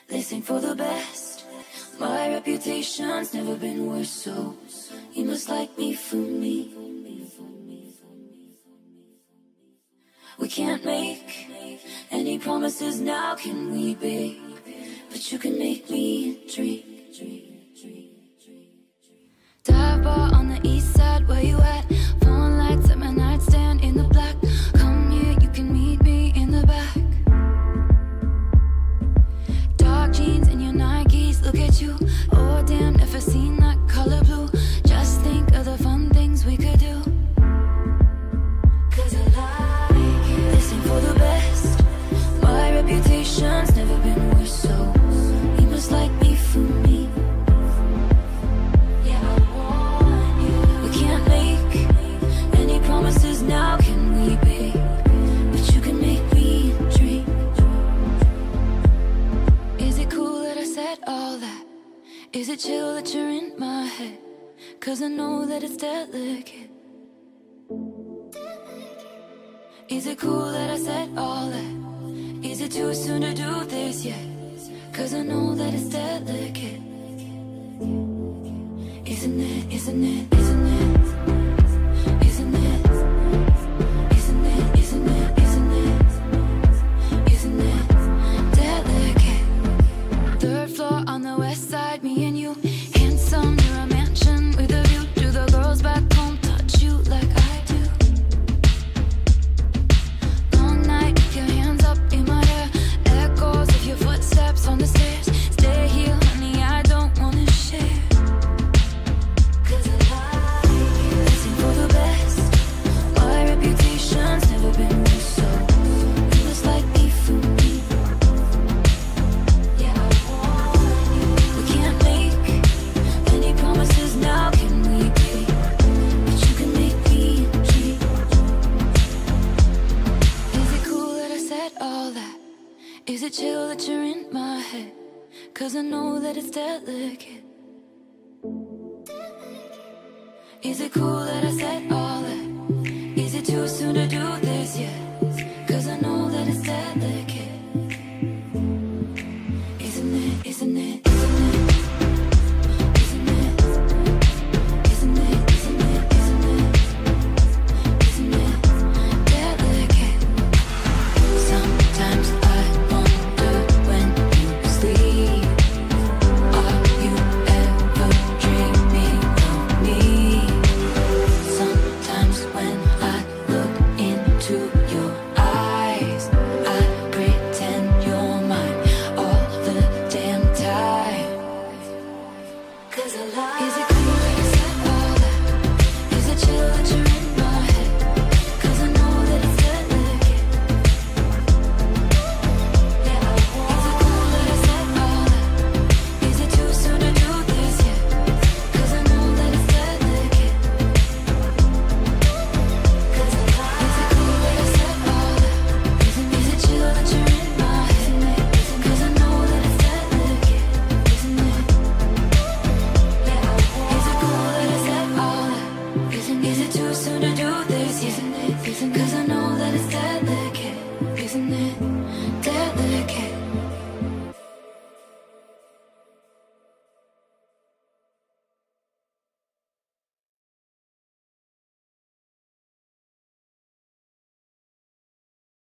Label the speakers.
Speaker 1: They sing for the best. My reputation's never been worse, so you must like me for me. We can't make any promises now, can we, babe? But you can make me dream. Dive bar on the east side, where you at? Phone lights at my nightstand in the black. Come here, you can meet me in the back. Dark jeans and your Nikes, look at you. Oh damn, never seen that color blue. Just think of the fun things we could do. Cause I like it. They sing for the best. My reputation's never been worse, so you must like me for me. Yeah, I want you. We can't make any promises now, can we, babe? But you can make me dream. Is it cool that I said all that? Is it chill that you're in my head? Cause I know that it's delicate. Is it cool that I said all that? Is it too soon to do this yet? Cause I know that it's delicate. Isn't it, isn't it, isn't it? Isn't it? Isn't it, isn't it, isn't it? Isn't it delicate? Third floor on the west side, me and you. Handsome, near a mansion with a view. Do the girls back home touch you like I do? Long night, with your hands up in my hair. Echoes of your footsteps on the stairs. Stay here, honey, I don't wanna share. Cause I like it. Listen for the best. My reputation's never been worse, so you must like me for me. Yeah, I want you. We can't make any promises now, can we, babe? But you can make me dream. Is it cool that I said all that? Is it chill that you're in my head? Cause I know that it's delicate. Is it cool that I said all that? Is it too soon to do this yet?